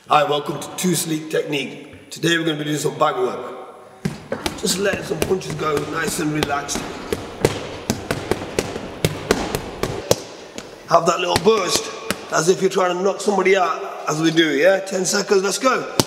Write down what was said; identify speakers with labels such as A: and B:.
A: Hi, welcome to Too Sleek Technique. Today we're going to be doing some bag work. Just letting some punches go, nice and relaxed. Have that little burst, as if you're trying to knock somebody out, as we do, yeah? 10 seconds, let's go.